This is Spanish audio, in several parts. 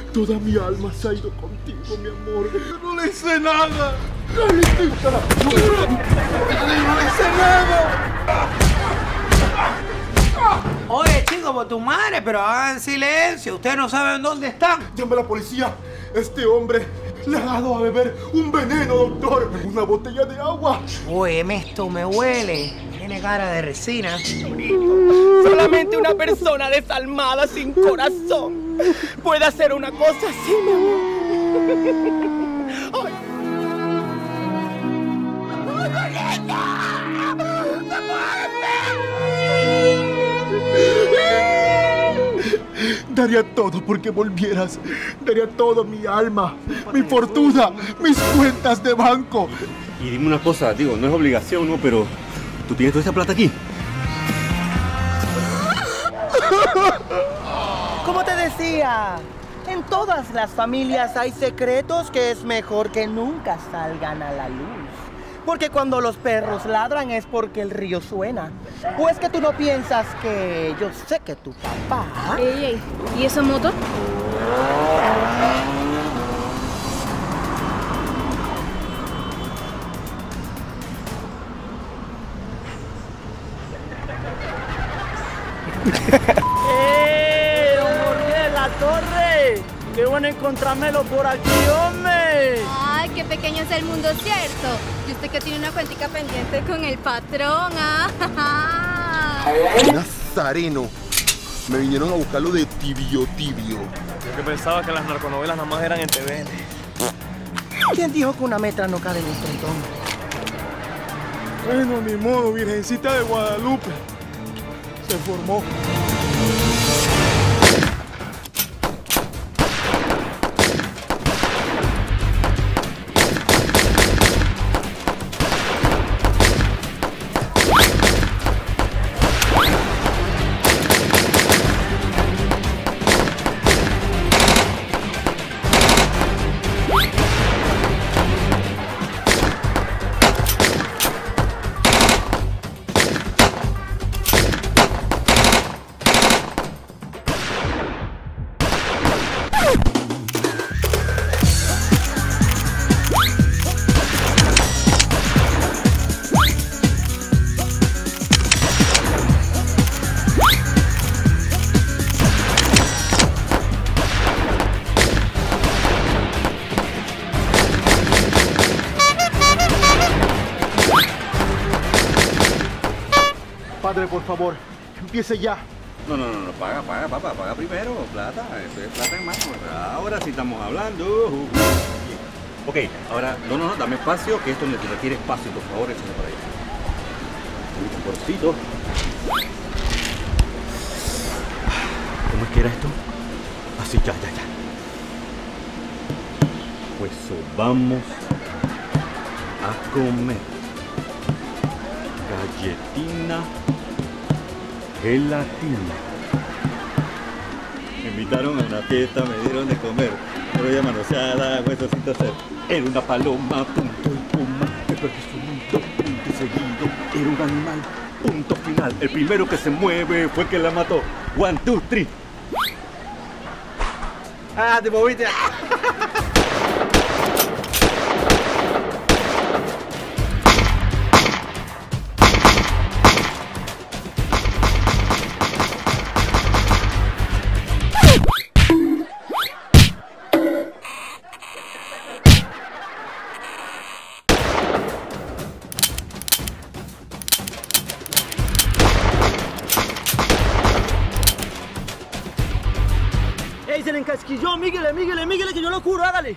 Toda mi alma se ha ido contigo, mi amor. Yo no le hice nada. No le hice nada. No le hice nada. Oye, chicos, por tu madre, pero hagan silencio. Ustedes no saben dónde están. Llame a la policía. Este hombre le ha dado a beber un veneno, doctor. Una botella de agua. Oye, esto me huele. Tiene cara de resina. Solamente una persona desalmada sin corazón puede hacer una cosa así, mi amor. ¡Ay! Daría todo porque volvieras. Daría todo, mi alma, mi fortuna, mis cuentas de banco. Y dime una cosa, digo, no es obligación, ¿no? Pero ¿tú tienes toda esa plata aquí? Como te decía, en todas las familias hay secretos que es mejor que nunca salgan a la luz. Porque cuando los perros ladran es porque el río suena. ¿O es que tú no piensas que yo sé que tu papá... Ey, ¿y esa moto? ¡Don Jorge, la torre! ¡Qué bueno encontrármelo por aquí, hombre! Ay, qué pequeño es el mundo, ¿cierto? Y usted que tiene una cuentica pendiente con el patrón, ¿ah? Nazareno. Me vinieron a buscarlo de tibio. Yo que pensaba que las narconovelas nada más eran en TVN. ¿Quién dijo que una metra no cabe en un tritón? Bueno, ni modo, Virgencita de Guadalupe. Se formó. Padre, por favor, empiece ya. No, paga, papá, paga primero, plata, eso es plata en mano. Ahora sí estamos hablando. Ok, ahora, no, dame espacio, que esto requiere espacio, por favor, échame por ahí. Un porcito. ¿Cómo es que era esto? Así, ya. Pues vamos a comer galletina, gelatina. Me invitaron a una fiesta, me dieron de comer, pero ya manoseada, huesosito hacer. Era una paloma, punto y puma, me perdí su mundo, punto y seguido. Era un animal, punto final. El primero que se mueve fue el que la mató. 1, 2, 3. ¡Ah, te moviste! ¡Ey, se le encasquilló! ¡Míguele, que yo lo curo! ¡Hágale!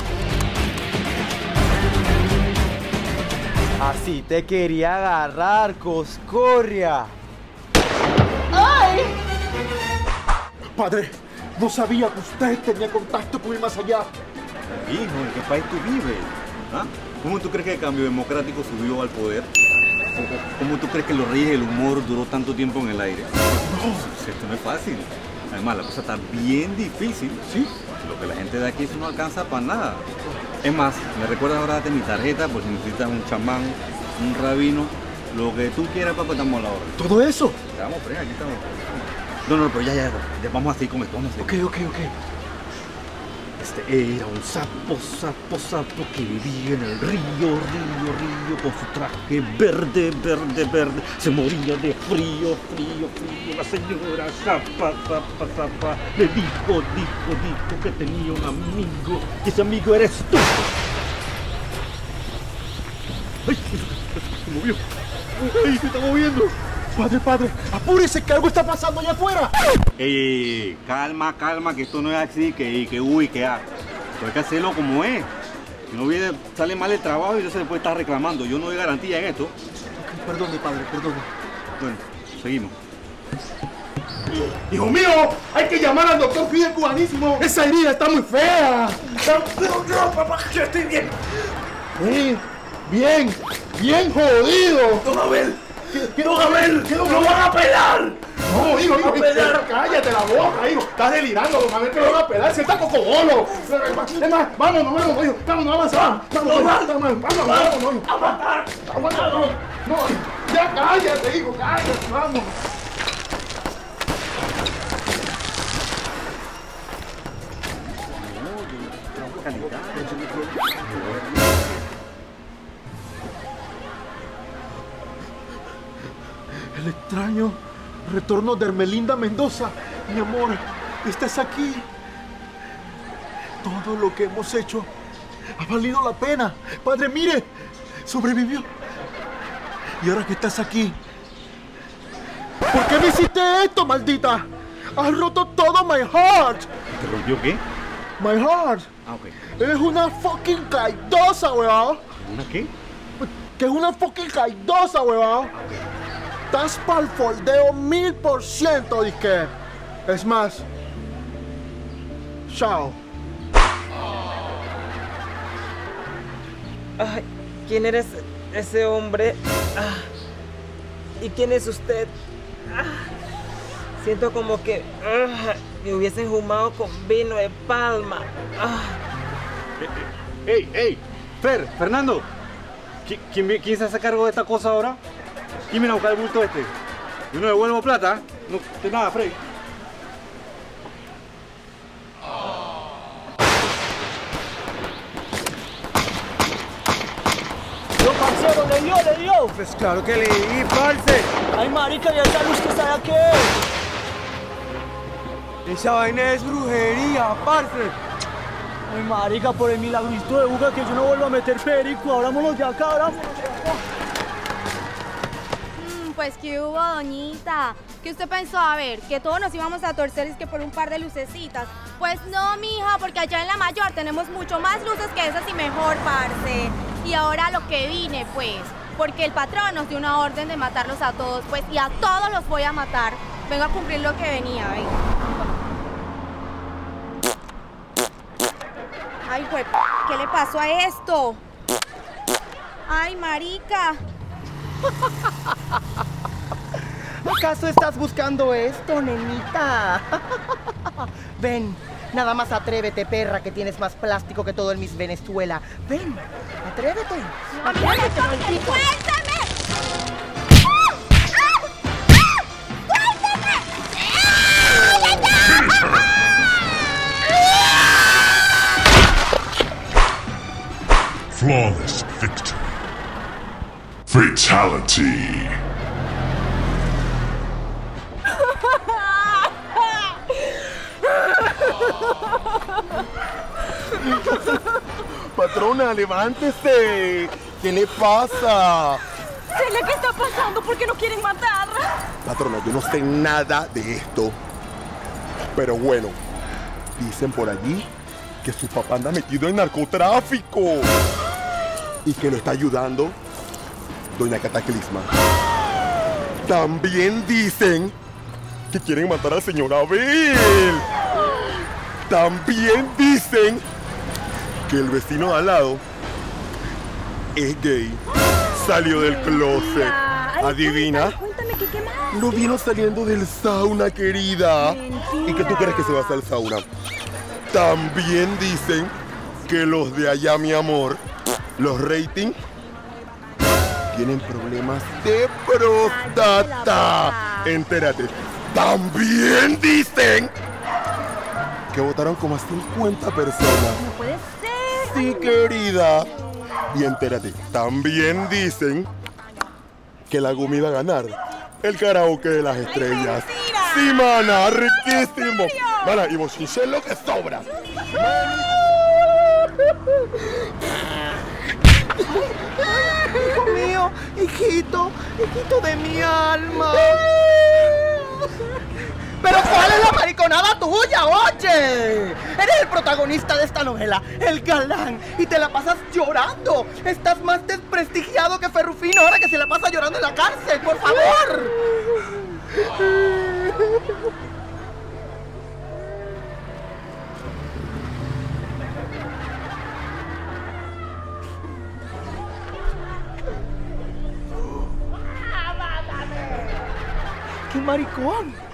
Así te quería agarrar, coscorria. ¡Ay! Padre, no sabía que usted tenía contacto con el más allá. Hijo, ¿en qué país tú vives? ¿Ah? ¿Cómo tú crees que el cambio democrático subió al poder? ¿Cómo tú crees que los reyes del humor duró tanto tiempo en el aire? No, esto no es fácil. Además, la cosa está bien difícil, ¿sí? Lo que la gente de aquí eso no alcanza para nada. Es más, me recuerdas ahora de mi tarjeta por si necesitas un chamán, un rabino, lo que tú quieras, papá, estamos a la orden. ¿Todo eso? Vamos, aquí estamos. No, pero ya, vamos a seguir con esto, vamos a seguir. Ok. Era un sapo que vivía en el río, con su traje verde. Se moría de frío. La señora Zapa le dijo que tenía un amigo, que ese amigo eres tú. ¡Ay! Se movió. ¡Ay! Se está moviendo. Padre, apúrese, que algo está pasando allá afuera. Calma, que esto no es así, que hay que hacerlo como es. Si no viene, sale mal el trabajo y no se le puede estar reclamando. Yo no doy garantía en esto. Perdone, padre, perdone. Bueno, seguimos. ¡Hijo mío! ¡Hay que llamar al doctor Fidel Cubanísimo! ¡Esa herida está muy fea! ¡No, papá! ¡Yo estoy bien! ¡Bien jodido! ¡Don Abel! ¡Don Abel! ¡Lo van a pelar! No, hijo, cállate la boca, hijo. Estás delirando, don Abel, que lo van a pelar. Si está cocobolo. Es más, vámonos, hijo. Vámonos, avanza. Vámonos. ¡A matar! No, ya cállate, hijo, cállate, vamos. El extraño retorno de Hermelinda Mendoza. Mi amor, estás aquí. Todo lo que hemos hecho ha valido la pena. Padre, mire, sobrevivió. Y ahora que estás aquí, ¿por qué me hiciste esto, maldita? Has roto todo my heart. ¿Te rompió qué? My heart. Ah, ok. Eres una fucking caidosa, weón. ¿Una qué? Que es una fucking caidosa, weón. Estás pa'l foldeo 1000%, disque. Es más, chao. Ay, ¿quién eres ese hombre? ¿Y quién es usted? Siento como que me hubiesen fumado con vino de palma. ¡Ey! Fernando, ¿quién se hace cargo de esta cosa ahora? ¿Quién viene a buscar el bulto este? Yo no devuelvo plata. No, de nada, Freddy. Yo, parcero, ¿le dio? Pues claro que le di, parce. Ay, marica, ¿y esa luz que está aquí? Esa vaina es brujería, parce. Ay, marica, por el milagrito de Buga que yo no vuelvo a meter férico. Abrámonos de acá, abrámonos de acá. Pues que hubo, doñita. ¿Qué usted pensó? A ver, que todos nos íbamos a torcer es que por un par de lucecitas. Pues no, mija, porque allá en la mayor tenemos mucho más luces que esas y mejor, parce. Y ahora lo que vine, pues, porque el patrón nos dio una orden de matarlos a todos, pues, y a todos los voy a matar. Vengo a cumplir lo que venía, venga. Ay, güey, ¿qué le pasó a esto? Ay, marica. ¿Acaso estás buscando esto, nenita? Ven, nada más atrévete, perra, que tienes más plástico que todo el Miss Venezuela. Ven, atrévete. Atrévete, maldito. ¡Suéltame! Flawless victory. Fatality. Patrona, levántese. ¿Qué le pasa? Celia, ¿qué está pasando? ¿Por qué no quieren matarla? Patrona, yo no sé nada de esto. Pero bueno, dicen por allí que su papá anda metido en narcotráfico y que lo está ayudando doña Cataclisma. También dicen que quieren matar al señor Abel. También dicen que el vecino de al lado es gay. Salió del closet. ¿Adivina? Cuéntame, ¿qué más? Lo vino saliendo del sauna, querida. ¿Y qué tú crees que se va a hacer el sauna? También dicen que los de allá, mi amor, los ratings, tienen problemas de próstata. Entérate. También dicen que votaron como a 50 personas. No puede ser. Sí, querida. Y entérate, también dicen que la Gumi va a ganar el karaoke de las estrellas. Sí, mana, riquísimo. Mana, y bochinche es lo que sobra. Hijo mío, hijito de mi alma. ¿Pero cuál es la mariconada tuya, oye? Eres el protagonista de esta novela, el galán, y te la pasas llorando. Estás más desprestigiado que Ferrufino ahora que se la pasa llorando en la cárcel, por favor. ¡Qué maricón!